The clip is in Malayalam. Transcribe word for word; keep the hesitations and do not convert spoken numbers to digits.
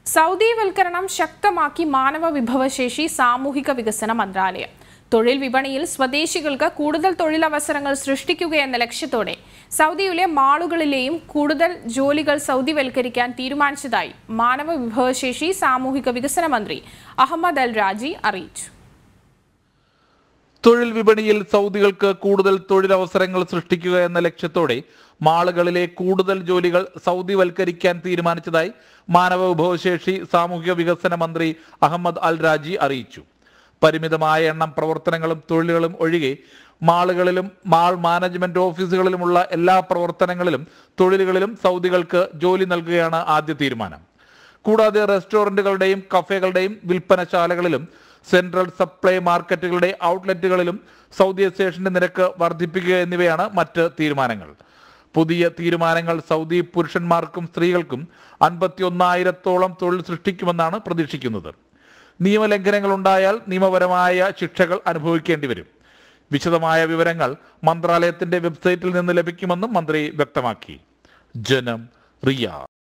സൗദിവൽക്കരണം ശക്തമാക്കി മാനവ വിഭവശേഷി സാമൂഹിക വികസന മന്ത്രാലയം. തൊഴിൽ വിപണിയിൽ സ്വദേശികൾക്ക് കൂടുതൽ തൊഴിലവസരങ്ങൾ സൃഷ്ടിക്കുകയെന്ന ലക്ഷ്യത്തോടെ സൗദിയിലെ മാളുകളിലെയും കൂടുതൽ ജോലികൾ സൗദിവൽക്കരിക്കാൻ തീരുമാനിച്ചതായി മാനവ വിഭവശേഷി സാമൂഹിക വികസന മന്ത്രി അഹമ്മദ് അൽ രാജി അറിയിച്ചു. തൊഴിൽ വിപണിയിൽ സൗദികൾക്ക് കൂടുതൽ തൊഴിലവസരങ്ങൾ സൃഷ്ടിക്കുക എന്ന ലക്ഷ്യത്തോടെ മാളുകളിലെ കൂടുതൽ ജോലികൾ സൗദിവൽക്കരിക്കാൻ തീരുമാനിച്ചതായി മാനവ വിഭവശേഷി സാമൂഹിക വികസന മന്ത്രി അഹമ്മദ് അൽ രാജി അറിയിച്ചു. പരിമിതമായ എണ്ണം പ്രവർത്തനങ്ങളും തൊഴിലുകളും ഒഴികെ മാളുകളിലും മാൾ മാനേജ്മെന്റ് ഓഫീസുകളിലുമുള്ള എല്ലാ പ്രവർത്തനങ്ങളിലും തൊഴിലുകളിലും സൗദികൾക്ക് ജോലി നൽകുകയാണ് ആദ്യ തീരുമാനം. കൂടാതെ റെസ്റ്റോറന്റുകളുടെയും കഫേകളുടെയും വിൽപ്പനശാലകളിലും സെൻട്രൽ സപ്ലൈ മാർക്കറ്റുകളുടെ ഔട്ട്ലെറ്റുകളിലും സൗദി സ്റ്റേഷന്റെ നിരക്ക് വർദ്ധിപ്പിക്കുക എന്നിവയാണ് മറ്റ് തീരുമാനങ്ങൾ. പുതിയ തീരുമാനങ്ങൾ സൗദി പുരുഷന്മാർക്കും സ്ത്രീകൾക്കും അൻപത്തി ഒന്നായിരത്തോളം തൊഴിൽ സൃഷ്ടിക്കുമെന്നാണ് പ്രതീക്ഷിക്കുന്നത്. നിയമലംഘനങ്ങൾ ഉണ്ടായാൽ നിയമപരമായ ശിക്ഷകൾ അനുഭവിക്കേണ്ടി വരും. വിശദമായ വിവരങ്ങൾ മന്ത്രാലയത്തിന്റെ വെബ്സൈറ്റിൽ നിന്ന് ലഭിക്കുമെന്നും മന്ത്രി വ്യക്തമാക്കി. ജനം, റിയാദ്.